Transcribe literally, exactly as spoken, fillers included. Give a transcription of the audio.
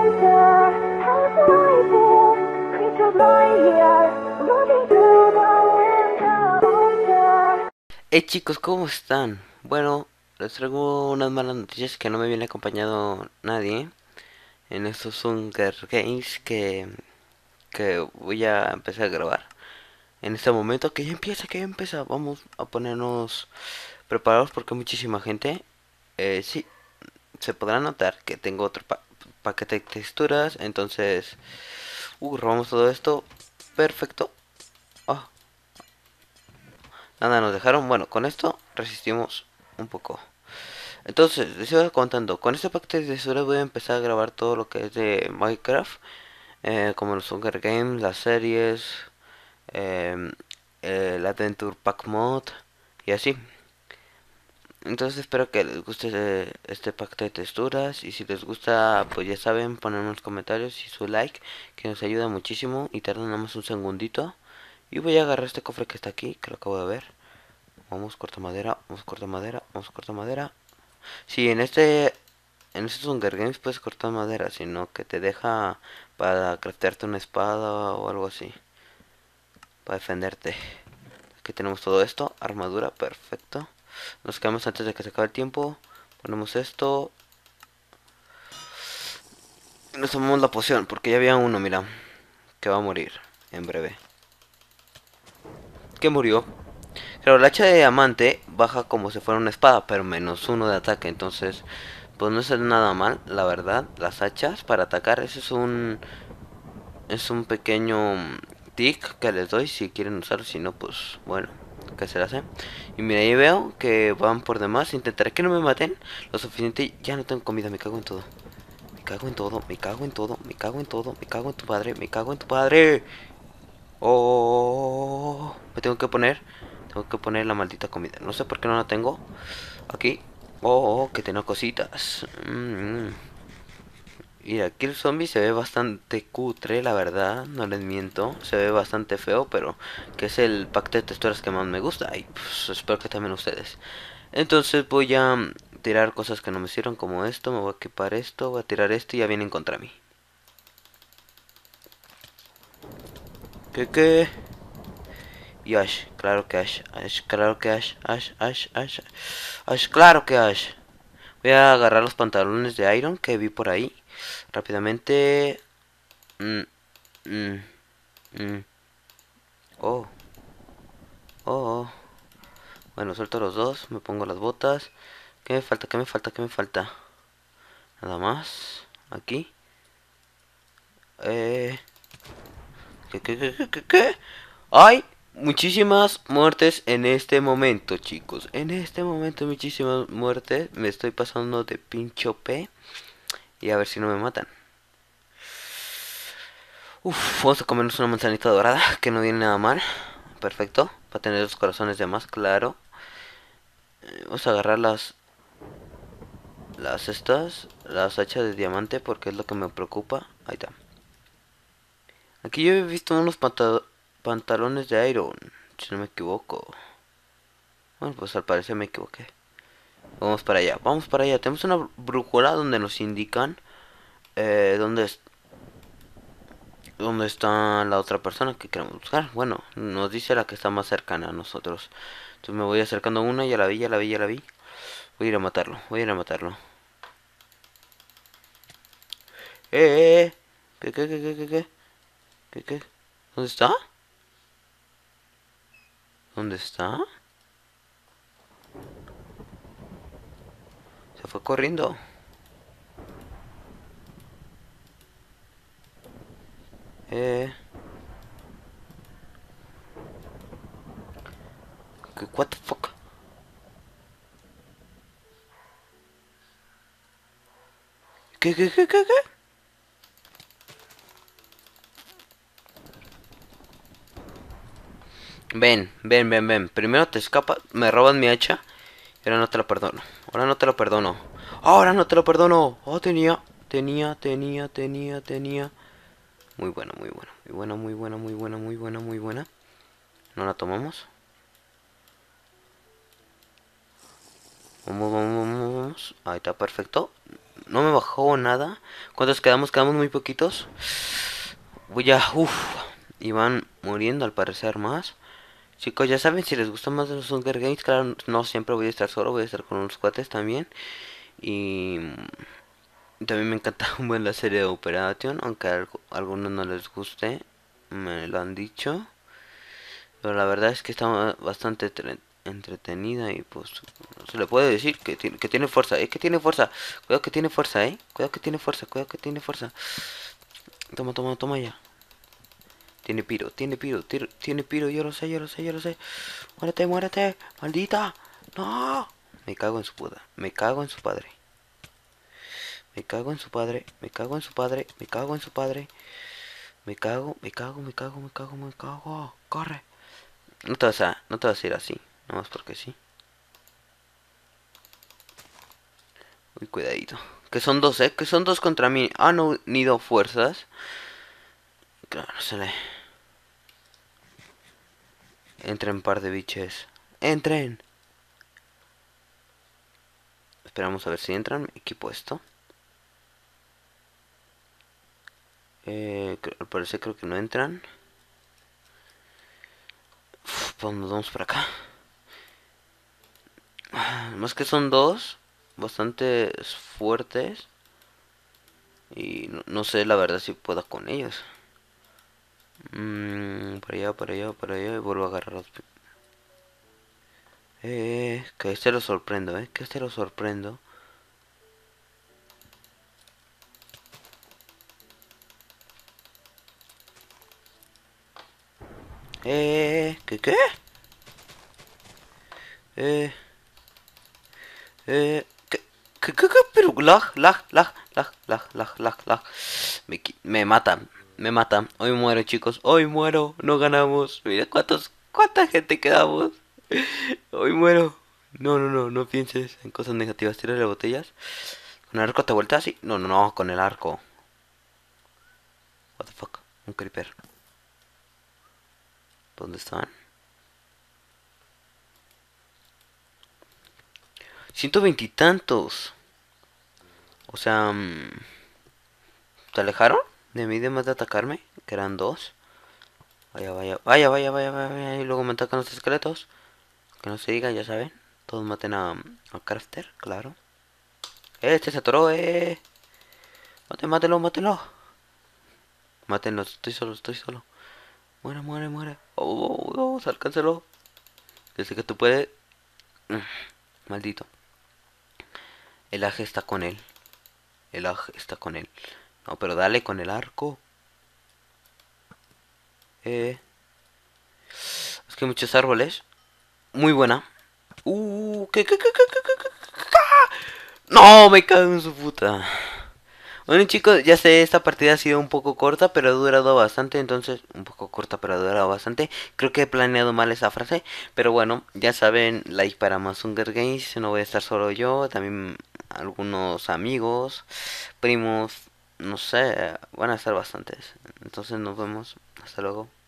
Hey chicos, ¿cómo están? Bueno, les traigo unas malas noticias que no me viene acompañado nadie en estos Hunger Games que, que voy a empezar a grabar. En este momento que ya empieza, que ya empieza, vamos a ponernos preparados porque hay muchísima gente. Eh, sí, se podrá notar que tengo otro pa paquete de texturas, entonces, uh, robamos todo esto. Perfecto. Oh, nada, nos dejaron. Bueno, con esto resistimos un poco. Entonces, les iba contando, con este paquete de texturas voy a empezar a grabar todo lo que es de Minecraft, eh, como los Hunger Games, las series, eh, el Adventure Pack Mod y así. Entonces espero que les guste este, este paquete de texturas y si les gusta, pues ya saben, ponerme en los comentarios y su like, que nos ayuda muchísimo y tarda nada más un segundito. Y voy a agarrar este cofre que está aquí, que lo acabo de ver. Vamos, corta madera, vamos, corta madera, vamos, corta madera. Sí, en este en estos Hunger Games puedes cortar madera, sino que te deja para craftearte una espada o algo así. Para defenderte. Aquí tenemos todo esto. Armadura, perfecto. Nos quedamos antes de que se acabe el tiempo. Ponemos esto. Y nos tomamos la poción, porque ya había uno, mira. Que va a morir en breve. ¿Qué murió? Claro, el hacha de diamante baja como si fuera una espada, pero menos uno de ataque. Entonces, pues no es nada mal, la verdad. Las hachas para atacar, eso es un es un pequeño tic que les doy si quieren usarlo, si no pues bueno, que se la hace. Y mira, ahí veo que van por demás, intentaré que no me maten lo suficiente. Ya no tengo comida, me cago en todo. Me cago en todo, me cago en todo, me cago en todo, me cago en tu padre, me cago en tu padre. Oh, me tengo que poner, tengo que poner la maldita comida. No sé por qué no la tengo aquí. Oh, oh que tengo cositas. Mm, mm. Y aquí el zombie se ve bastante cutre, la verdad, no les miento. Se ve bastante feo, pero que es el pack de texturas que más me gusta. Y pues, espero que también ustedes. Entonces voy a tirar cosas que no me sirven como esto. Me voy a equipar esto, voy a tirar esto y ya vienen contra mí. ¿Qué qué? Y Ash, claro que Ash, Ash, claro que Ash, Ash, Ash, Ash, Ash, claro que Ash. Voy a agarrar los pantalones de Iron que vi por ahí. Rápidamente. Mm, mm, mm. Oh. Oh, oh. Bueno, suelto los dos, me pongo las botas. ¿Qué me falta? ¿Qué me falta? ¿Qué me falta? Nada más. Aquí. Eh... ¿Qué, qué, qué, qué, qué, qué? Hay muchísimas muertes en este momento, chicos. En este momento muchísimas muertes. Me estoy pasando de pincho P. Y a ver si no me matan. Uf, vamos a comernos una manzanita dorada, que no viene nada mal. Perfecto. Para tener los corazones de más, claro. Eh, vamos a agarrar las Las estas, las hachas de diamante porque es lo que me preocupa. Ahí está. Aquí yo he visto unos panta pantalones de Iron, si no me equivoco. Bueno, pues al parecer me equivoqué. Vamos para allá, vamos para allá. Tenemos una brújula donde nos indican eh, dónde, es dónde está la otra persona que queremos buscar. Bueno, nos dice la que está más cercana a nosotros. Entonces me voy acercando a una, ya la vi, ya la vi, ya la vi. Voy a ir a matarlo, voy a ir a matarlo. Eh, eh, eh. ¿Qué, qué, qué, qué, qué, qué? ¿Qué, qué? ¿Dónde está? ¿Dónde está? Se fue corriendo. Eh. ¿Qué, what the fuck? ¿Qué, qué, qué, qué, qué? Ven, ven, ven, ven. Primero te escapas, me roban mi hacha. Y ahora no te lo perdono. Ahora no te lo perdono. Ahora no te lo perdono. Oh, tenía, tenía, tenía, tenía, tenía. Muy buena, muy buena, muy buena, muy buena, muy buena, muy buena, muy buena. No la tomamos. Vamos, vamos, vamos, vamos. Ahí está, perfecto. no me bajó nada. ¿Cuántos quedamos? Quedamos muy poquitos. Voy a... Uff. Y van muriendo al parecer más. Chicos, ya saben, si les gusta más de los Hunger Games, claro, no siempre voy a estar solo, voy a estar con unos cuates también. Y también me encanta un buen la serie de Operation, aunque a algunos no les guste, me lo han dicho. Pero la verdad es que está bastante entretenida y pues se le puede decir que tiene, que tiene fuerza, eh, que tiene fuerza. Cuidado que tiene fuerza, eh. Cuidado que tiene fuerza, cuidado que tiene fuerza. Toma, toma, toma ya. Tiene piro, tiene piro, tiro, tiene piro, yo lo sé, yo lo sé, yo lo sé. Muérete, muérete, maldita. No. Me cago en su puta, me cago en su padre. Me cago en su padre, me cago en su padre, me cago en su padre. Me cago, me cago, me cago, me cago, me cago. Corre. No te vas a, no te vas a ir así, nomás porque sí. Uy, cuidadito. Que son dos, eh, que son dos contra mí. Han unido fuerzas. Claro, se le... Entren par de biches. Entren. Esperamos a ver si entran. Equipo esto. Eh, al parecer creo que no entran. Uf, pues nos vamos por acá. Más que son dos. Bastante fuertes. Y no, no sé la verdad si pueda con ellos. Mm, para allá, para allá, para allá. Y vuelvo a agarrar los... Eh, que este lo sorprendo, eh. Que este lo sorprendo. Eh, ¿qué qué? Eh, eh, ¿qué, qué, qué, qué? Pero lag, lag, lag, lag, lag, lag, lag, lag. Me, me matan, me matan. Hoy muero, chicos. Hoy muero. No ganamos. Mira cuántos, cuánta gente quedamos. Hoy muero. No, no, no, no pienses en cosas negativas. Tírale botellas. ¿Con el arco te vueltas así? No, no, no, con el arco. What the fuck. Un creeper. ¿Dónde están? Ciento veintitantos. O sea, mmm, ¿te alejaron de mí de más de atacarme? Que eran dos. Vaya, vaya, vaya, vaya, vaya, vaya, vaya. Y luego me atacan los esqueletos. Que no se diga, ya saben. Todos maten a, a Crafter, claro. Este se atoró, eh. Mate, mátelo, mátelo. Mátenlo, estoy solo, estoy solo. Muere, muere, muere. Oh, oh, oh, oh, alcáncelo. Yo sé que tú puedes. Mm, maldito. El aje está con él. El aje está con él. No, pero dale con el arco. Eh. Es que hay muchos árboles. Muy buena. Uh, ¿qué, qué, qué, qué, qué, qué, qué? No, me cago en su puta. Bueno chicos, ya sé, esta partida ha sido un poco corta, pero ha durado bastante, entonces, un poco corta, pero ha durado bastante. Creo que he planeado mal esa frase, pero bueno, ya saben, like para más Hunger Games, no voy a estar solo yo, también algunos amigos, primos, no sé, van a estar bastantes. Entonces nos vemos, hasta luego.